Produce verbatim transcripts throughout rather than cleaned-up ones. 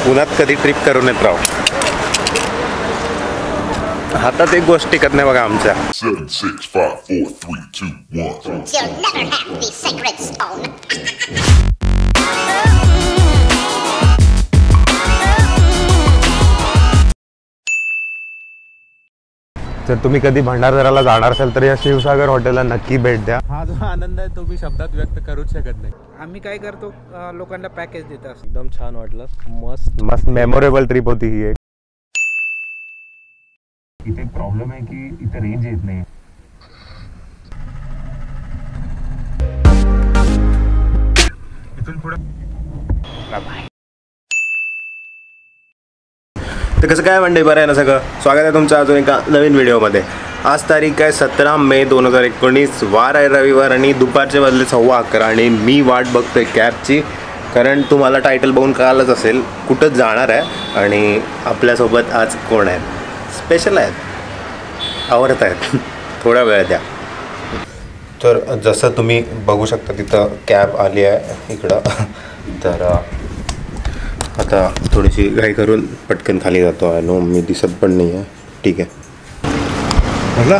उन्हात कधी ट्रिप करून येत राहू. हातात एक गोष्ट टिकत नाही बघा आमच्या. seven, six, five, four, three, two, one. You'll never have the sacred stone. जर तुम्ही कधी भंडारदऱ्याला जाणार असाल तर या शिवसागर हॉटेलला नक्की भेट द्या. हा जो आनंद आहे तो मी शब्दात व्यक्त करूच शकत नाही. आम्ही काय करतो, लोकांना पॅकेज देत असतो. एकदम छान वाटलं. मस्त मस्त मेमोरेबल ट्रिप होती ही एक. इथे एक प्रॉब्लेम आहे की इथे रेंज येत नाही. इथून पुढे तर कसं काय मंडळी, बरं आहे ना सगळं. स्वागत आहे तुमचं अजून एका नवीन व्हिडिओमध्ये. आज तारीख आहे सतरा मे दोन हजार एकोणीस. वार आहे रविवार आणि दुपारचे वाजले सव्वा अकरा आणि मी वाट बघतोय कॅबची. कारण तुम्हाला टायटल बघून कळालंच असेल कुठंच जाणार आहे. आणि आपल्यासोबत आज कोण आहेत, स्पेशल आहेत, आवडत आहेत. थोडा वेळ द्या. तर जसं तुम्ही बघू शकता तिथं कॅब आली आहे इकडं. तर आता थोडीशी घाई करून पटकन खाली जातो आहे. नो मी दिसत पण नाही आहे. ठीक आहे म्हटलं.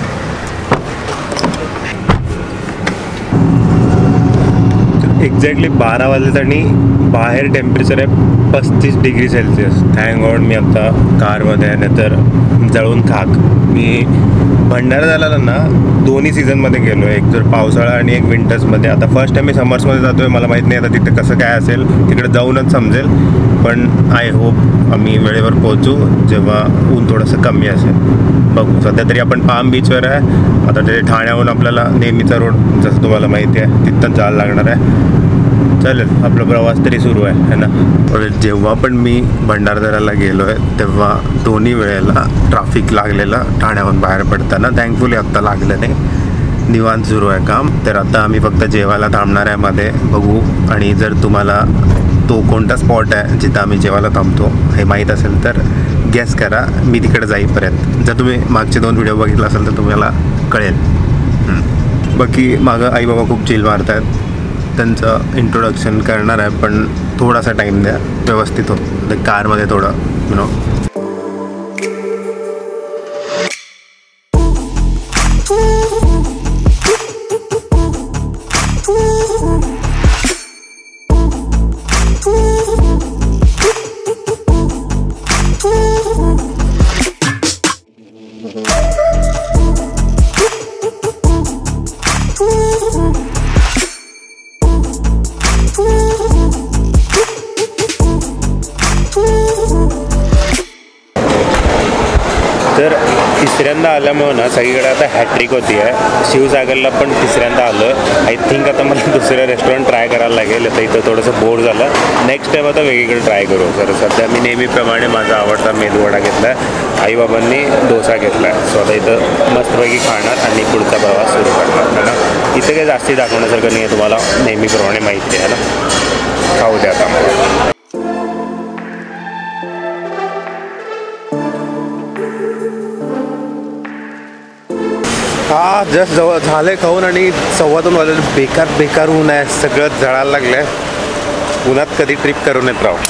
एक्झॅक्टली बारा वाजलेत आणि बाहेर टेम्परेचर आहे पस्तीस डिग्री सेल्सिअस. थँक गॉड मी आता कारमध्ये आहे, नाहीतर जळून खाक. मी भंडारदऱ्याला ना दोन्ही सीझनमध्ये गेलो आहे, एक तर पावसाळा आणि एक विंटर्समध्ये. आता फर्स्ट टाईम मी समर्समध्ये जातो आहे. मला माहीत नाही आता तिथे कसं काय असेल, तिकडे जाऊनच समजेल. पण आय होप आम्ही वेळेवर पोहोचू जेव्हा ऊन थोडंसं कमी असेल. बघू. सध्या तरी आपण पाम बीचवर आहे. आता ते ठाण्याहून आपल्याला नेहमीचा रोड जसं तुम्हाला माहिती आहे तिथंच जायला लागणार आहे. चालेल, आपला प्रवास तरी सुरू आहे है ना. जेव्हा पण मी भंडारदऱ्याला गेलो आहे तेव्हा दोन्ही वेळेला ट्रॅफिक लागलेलं ठाण्याहून बाहेर पडताना. थँकफुली आत्ता लागलं नाही, निवांत सुरू आहे काम. तर आता आम्ही फक्त जेवायला थांबणार आहे मध्ये. बघू. आणि जर तुम्हाला तो कोणता स्पॉट आहे जिथं आम्ही जेवायला थांबतो हे माहीत असेल तर गेस करा मी तिकडे जाईपर्यंत. जर तुम्ही मागचे दोन व्हिडिओ बघितला असेल तर तुम्हाला कळेल. बाकी मागं आई बाबा खूप चिल मारत आहेत. त्यांचं इंट्रोडक्शन करणार आहे पण थोडासा टाईम द्या, व्यवस्थित होतं कारमध्ये थोडं यु नो. तर तिसऱ्यांदा आल्यामुळं ना सगळीकडे आता हॅट्रिक होती आहे. शिवसागरला पण तिसऱ्यांदा आलो आहे. आय थिंक आता मला दुसरं रेस्टॉरंट ट्राय करायला लागेल. आता इथं थोडंसं बोर झालं. नेक्स्ट टाईम आता वेगळीकडे ट्राय करू. तर सध्या मी नेहमीप्रमाणे माझा आवडता मेदूवडा घेतला आहे. आईबाबांनी डोसा घेतला आहे. सो आता इथं मस्तपैकी खाणार आणि पुढचा प्रवास सुरू करणार है ना. इथं काही जास्ती दाखवण्यासारखं नाही आहे, तुम्हाला नेहमीप्रमाणे माहिती आहे ना. खाऊ द्या आता. हा जस्ट जवळ झालं खाऊन आणि सव्वा दोन वाजले. बेकार बेकार ऊन आहे, सगळं जळायला लागलं आहे. उन्हात कधी ट्रिप करून येत राहू.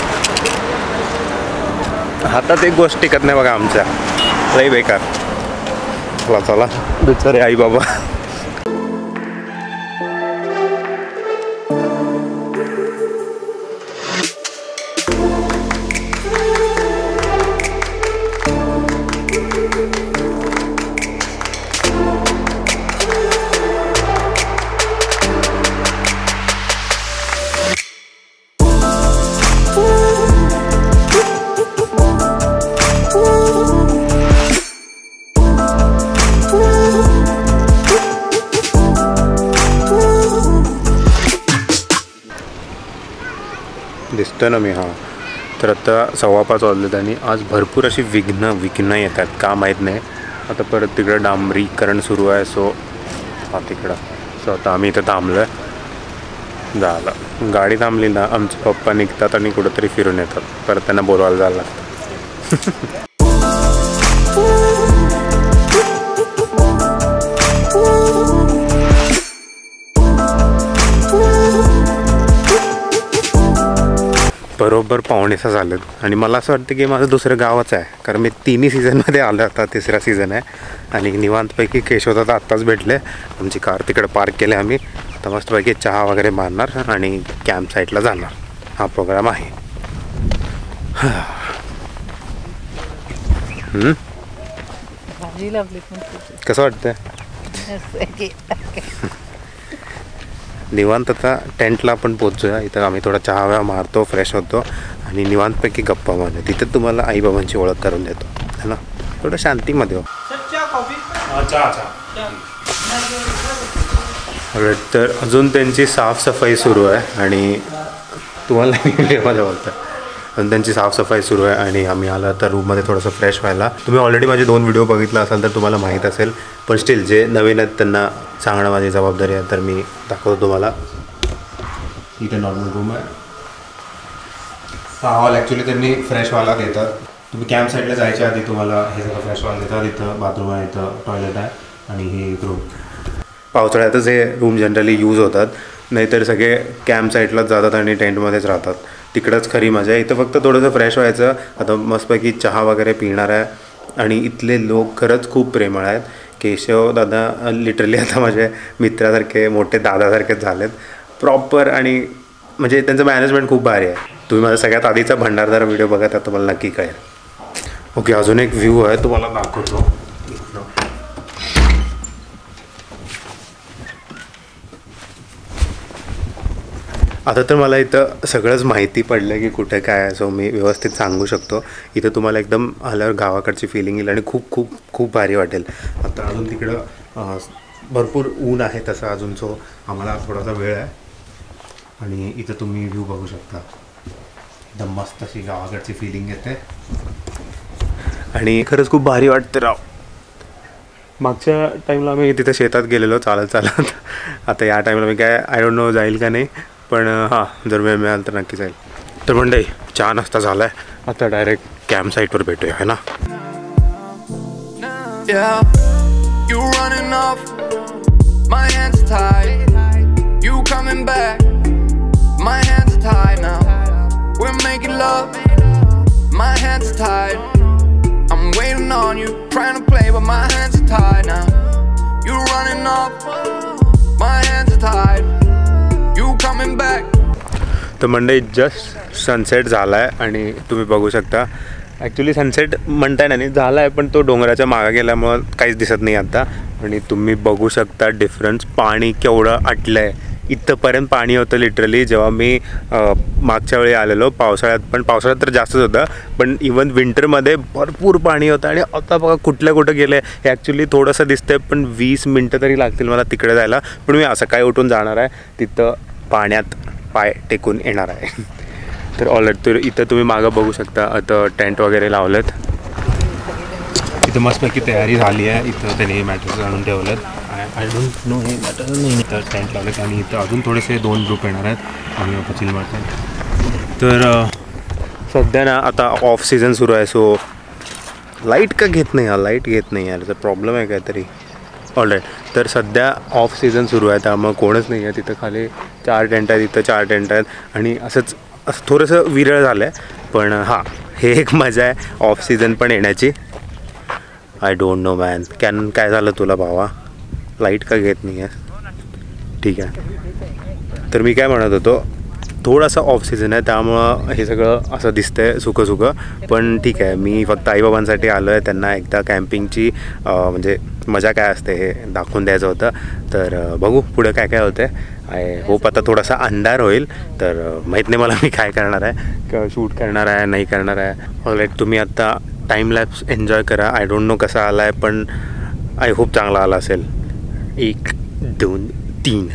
हातात एक गोष्ट टिकत नाही बघा आमच्या. लई बेकार. चला चला बिचारे आई बाबा. दिसतं ना मी. हां तर आता सव्वा पाच वाजलेत आणि आज भरपूर अशी विघ्न विघ्न येतात का माहीत नाही. आता परत तिकडं डांबरीकरण सुरू आहे. सो हा तिकडं. सो आता आम्ही इथं थांबलो आहे. झालं गाडी थांबली ना आमचे पप्पा निघतात आणि कुठंतरी फिरून येतात. परत त्यांना बोलवायला जायला लागतं. बरोबर पावणेसा झालेत आणि मला असं वाटतं की माझं दुसरं गावच आहे, कारण मी तिन्ही सीझनमध्ये आलो आता, तिसरा सीझन आहे आणि निवांतपैकी केशवदादा आत्ताच भेटले. आमची कार तिकडे पार्क केली आम्ही. तर मस्तपैकी चहा वगैरे मारणार आणि कॅम्प साईटला जाणार. हा प्रोग्राम आहे. कसं वाटतंय? निवांत आता टेंटला आपण पोचूया. इथं आम्ही थोडा चहा व्या मारतो, फ्रेश होतो आणि निवांतपैकी गप्पा मारतो. तिथं तुम्हाला आईबाबांची ओळख करून देतो है ना, थोडं शांतीमध्ये हो. तर अजून त्यांची साफसफाई सुरू आहे आणि तुम्हाला माझ्या बोलतं पण त्यांची साफसफाई सुरू आहे आणि आम्ही आला तर रूममध्ये थोडंसं फ्रेश व्हायला. तुम्ही ऑलरेडी माझे दोन व्हिडिओ बघितला असाल तर तुम्हाला माहीत असेल, पण स्टील जे नवीन आहेत त्यांना सांगणं माझी जबाबदारी आहे. तर मी दाखवतो तुम्हाला. इथे नॉर्मल रूम आहे. हा हॉल ॲक्च्युली त्यांनी फ्रेश व्हायला देतात. तुम्ही कॅम्प साईडला जायच्या आधी तुम्हाला हे सगळं फ्रेश व्हायला देतात. इथं बाथरूम आहे, इथं टॉयलेट आहे आणि हे एक रूम. पावसाळ्यातच हे रूम जनरली यूज होतात, नाहीतर सगळे कॅम्प साईडलाच जातात आणि टेंटमध्येच राहतात. तिकडंच खरी मजा आहे. इथं फक्त थोडंसं फ्रेश व्हायचं. आता मस्तपैकी चहा वगैरे पिणार आहे आणि इथले लोक खरंच खूप प्रेमळ आहेत. केशव दादा लिटरली आता माझे मित्रासारखे, मोठे दादासारखेच झालेत प्रॉपर. आणि म्हणजे त्यांचं मॅनेजमेंट खूप भारी आहे. तुम्ही माझा सगळ्यात आधीचा भंडारदारा व्हिडिओ बघा तर तुम्हाला नक्की कळेल. ओके, अजून एक व्ह्यू आहे तुम्हाला दाखवतो. आता तर मला इथं सगळंच माहिती पडलं की कुठे काय आहे, सो मी व्यवस्थित सांगू शकतो. इथं तुम्हाला एकदम आल्यावर गावाकडची फिलिंग येईल आणि खूप खूप खूप भारी वाटेल. आता अजून तिकडं भरपूर ऊन आहे तसं अजून, सो आम्हाला थोडासा वेळ आहे. आणि इथं तुम्ही व्ह्यू बघू शकता. एकदम मस्त अशी गावाकडची फिलिंग येते आणि खरंच खूप भारी वाटते राव. मागच्या टाईमला आम्ही तिथं शेतात गेलेलो चालत चालत. आता या टाईमला मी काय आय डोंट नो जाईल का नाही, पण हां जर वेळ मिळाल तर नक्की जाईल. तर मंडळी चहा नाश्ता झाला आहे. आता डायरेक्ट कॅम्प साईटवर भेटूया है ना. You running off, my hands are tied. You coming back, my hands are tied now. We're making love, my hands are tied. I'm waiting on you, trying to play but my hands are tied now. You running off, my hands are tied. You coming back. तर मंडळी just sunset झाला आहे आणि तुम्ही बघू शकता. Actually sunset म्हणताय ना, झाला आहे पण तो डोंगराच्या मागं गेल्यामुळं काहीच दिसत नाही आता. आणि तुम्ही बघू शकता डिफरन्स. पाणी केवढं आटलं आहे. इथंपर्यंत पाणी होतं लिटरली जेव्हा मी मागच्या वेळी आलेलो पावसाळ्यात. पण पावसाळ्यात तर जास्तच होतं, पण इवन विंटरमध्ये भरपूर पाणी होतं. आणि आता बघा कुठल्या कुठं गेलं आहे. हे ॲक्च्युली थोडंसं दिसतंय पण वीस मिनटं तरी लागतील मला तिकडे जायला. पण मी असं काय उठून जाणार आहे, तिथं पाण्यात पाय टेकून येणार आहे. तर ऑलरेडी तर इथं तुम्ही मागं बघू शकता. आता टेंट वगैरे लावलेत. इथं मस्तपैकी तयारी झाली आहे. इथं त्यांनी मॅटर्स आणून ठेवलेत. आय आय डोंट नो हे मॅटर नाही. इथं टेंट लावलेत आणि इथं अजून थोडेसे दोन ग्रुप येणार आहेत आम्ही पचिल मारतात. तर सध्या ना आता ऑफ सीझन सुरू आहे, सो लाईट का घेत नाही यार, लाईट घेत नाही यार, तर प्रॉब्लेम आहे काहीतरी. ऑलराईट, तर सध्या ऑफ सीझन सुरू आहे त्यामुळं कोणच नाही आहे. तिथं खाली चार टेंट आहेत, इथं चार टेंट आहेत आणि असंच असं थोडंसं विरळ झालं आहे. पण हां, हे एक मजा आहे ऑफ सीझन पण येण्याची. I don't know man, can काय झालं तुला भावा, लाईट का घेत नाही आहे. ठीक आहे, तर मी काय म्हणत होतो, थोडासा ऑफ सीझन आहे त्यामुळं हे सगळं असं दिसतंय सुकं सुकं. पण ठीक आहे, मी फक्त आईबाबांसाठी आलो आहे. त्यांना एकदा कॅम्पिंगची म्हणजे मजा काय असते हे दाखवून द्यायचं होतं. तर बघू पुढे काय काय होतं आहे. आय होप आता थोडासा अंधार होईल. तर माहीत नाही मला मी काय करणार आहे, किंवा शूट करणार आहे नाही करणार आहे. ऑलराईट, तुम्ही आत्ता टाईम लॅप्स एन्जॉय करा. आय डोंट नो कसा आला आहे, पण आय होप चांगला आला असेल. एक दोन तीन.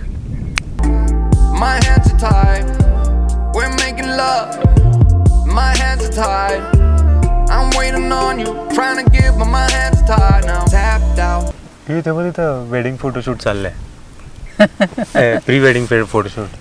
My hands are tied. We're making love. My hands are tied. I'm waiting on you, trying to give, but my hands are tied now. Tapped out. हे तेव्हा तिथं वेडिंग फोटोशूट चाललंय. Pre wedding photoshoot.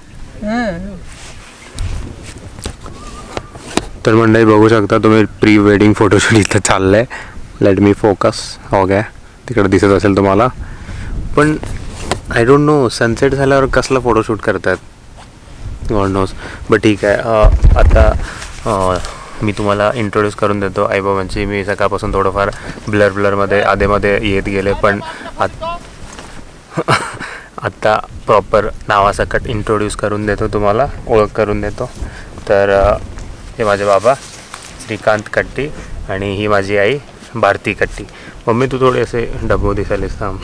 तर मंडळी बघू शकता तुम्ही, pre wedding photoshoot इथं चाललंय. Let me focus. हो गया, तिकडे दिसत असेल तुम्हाला. पण आय डोंट नो सनसेट झाल्यावर कसला फोटोशूट करतात. God knows. बट ठीक आहे. अं, आता अं, मी तुम्हाला इंट्रोड्यूस करून देतो आईबाबांची. मी सकाळपासून थोडंफार ब्लर ब्लरमध्ये आधेमध्ये येत गेले, पण आत आत्ता प्रॉपर नावासकट इंट्रोड्यूस करून देतो, तुम्हाला ओळख करून देतो. तर हे माझे बाबा श्रीकांत कट्टी आणि ही माझी आई भारती कट्टी. मम्मी तू थोडे असे डबो दिसायलेस थांब.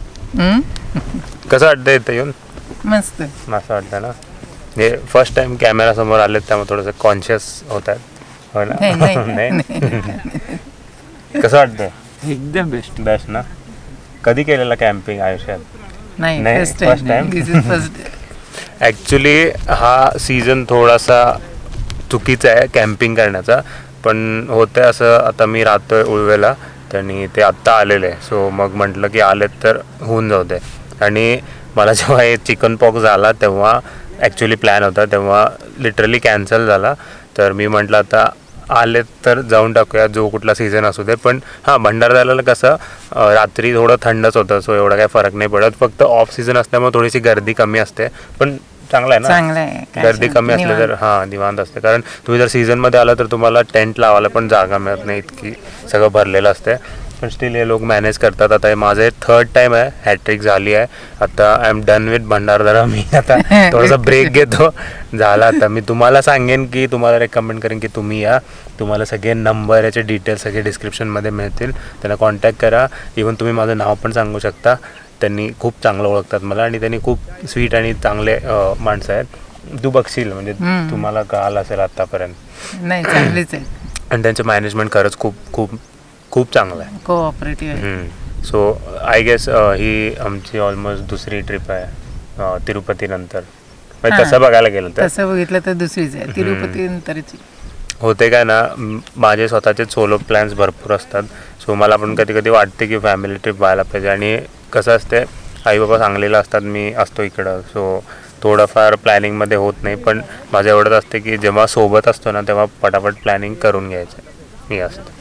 कसं वाटतं इथं येऊन? मस्त मस्त वाटतं ना. हे फर्स्ट टाइम कॅमेरासमोर आलेत त्यामुळे थोडंसं कॉन्शियस होत आहेत, हो ना? नाही कसं वाटतं? एकदम बेस्ट. बेस्ट ना. कधी केलेलं कॅम्पिंग आयुष्यात? नाही, नाही, first first time. Time. Actually हा सीझन थोडासा चुकीचा आहे कॅम्पिंग करण्याचा, पण होतं असं. आता मी राहतो आहे उळवेला, त्यांनी ते आत्ता आलेले आहे, सो मग म्हटलं की आलेत तर होऊन जाऊ दे. आणि मला जेव्हा हे चिकन पॉक्स झाला तेव्हा ॲक्च्युली प्लॅन होता, तेव्हा लिटरली कॅन्सल झाला. तर मी म्हटलं आता आलेत तर जाऊन टाकूया, जो कुठला सीझन असू दे. पण हां, भंडारदऱ्याला कसं रात्री थोडं थंडच होतं, सो एवढा काही फरक नाही पडत. फक्त ऑफ सीझन असल्यामुळे थोडीशी गर्दी कमी असते, पण चांगलं आहे चांगलं ना. आहे. काय गर्दी सांगू, कमी असली तर हां निवांत असते. कारण तुम्ही जर सीझनमध्ये आला तर तुम्हाला टेंट लावायला पण जागा मिळत नाही, इतकी सगळं भरलेलं असते. पण स्टील हे लोक मॅनेज करतात. आता हे माझं थर्ड टाईम आहे, हॅट्रिक झाली आहे. आता I am done with Bhandardara. मी आता थोडासा ब्रेक घेतो, झाला. आता मी तुम्हाला सांगेन की तुम्हाला रेकमेंड करेन की तुम्ही या. तुम्हाला सगळे नंबर याचे डिटेल्स सगळे डिस्क्रिप्शनमध्ये मिळतील, त्यांना कॉन्टॅक्ट करा. इवन तुम्ही माझं नाव पण सांगू शकता. त्यांनी खूप चांगलं ओळखतात मला आणि त्यांनी खूप स्वीट आणि चांगले माणसं आहेत. तू बघशील म्हणजे तुम्हाला कळालं असेल आत्तापर्यंत. नाही, चांगलीच आहे. आणि त्यांचं मॅनेजमेंट खरंच खूप खूप खूप चांगलं आहे, कोऑपरेटिव्ह आहे. सो आय गेस ही आमची ऑलमोस्ट दुसरी ट्रिप आहे तिरुपतीनंतर. म्हणजे तसं बघायला गेलं तर तसं बघितलं तर दुसरीच आहे, तिरुपती नंतरची. होते काय ना, माझे स्वतःचे सोलो प्लॅन्स भरपूर असतात. सो मला पण कधी कधी वाटते की फॅमिली ट्रिप व्हायला पाहिजे. आणि कसं असते, आई बाबा सांगलीला असतात, मी असतो इकडं, सो थोडंफार प्लॅनिंगमध्ये होत नाही. पण माझं एवढंच असते की जेव्हा सोबत असतो ना तेव्हा पटापट प्लॅनिंग करून घ्यायचं. मी असतं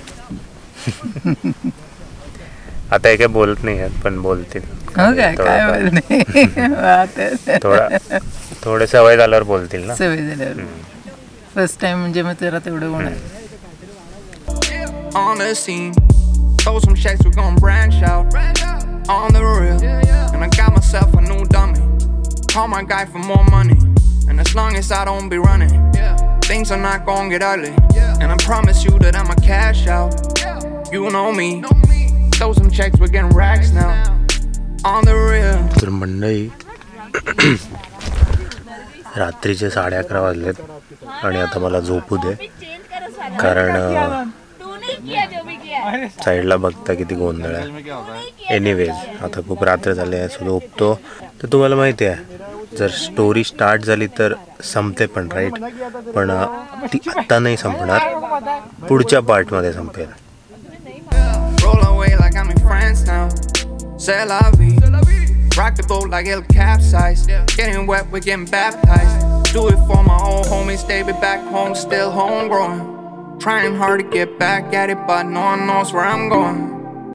आता हे काय बोलत नाही आहेत, पण बोलतील. थोडा थोडे सवय झाल्यावर बोलतील ना. सवय झाल्यावर फर्स्ट टाइम म्हणजे मग जरा तेवढं होणार. On the scene, throw some checks, we're gonna branch out. On the real, and I got myself a new dummy. Call my guy for more money, and as long as I don't be running, things are not gonna get ugly. And I promise you that I'ma cash out. You know me, throw some checks, we're getting racks now. On the real. तर मंडळी रात्रीचे साडे अकरा वाजलेत आणि आता मला झोपू दे, कारण साईडला बघता किती गोंधळ आहे. एनिवेज आता खूप रात्र झाले आहे, सो झोपतो. तर तुम्हाला माहिती आहे, जर स्टोरी स्टार्ट झाली तर संपते पण, राईट? पण ती आत्ता नाही संपणार, पुढच्या पार्टमध्ये संपेल. Roll away like I'm in France now. C'est la vie. Rock the boat like it'll capsize. Getting wet, we're getting baptized. Do it for my old homies, they be back home, still homegrown. Trying hard to get back at it, but no one knows where I'm going.